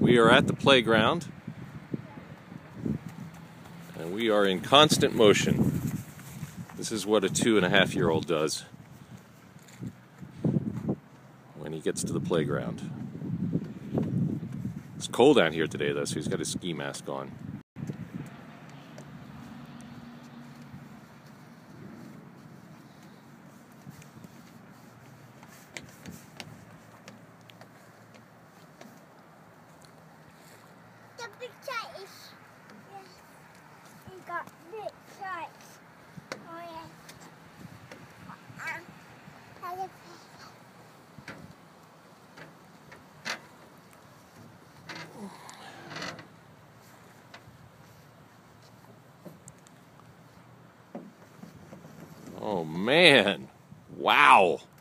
We are at the playground, and we are in constant motion. This is what a 2.5-year-old does when he gets to the playground. It's cold out here today, though, so he's got his ski mask on. The big size. Yes. We got big size. Oh yeah. Oh man, wow.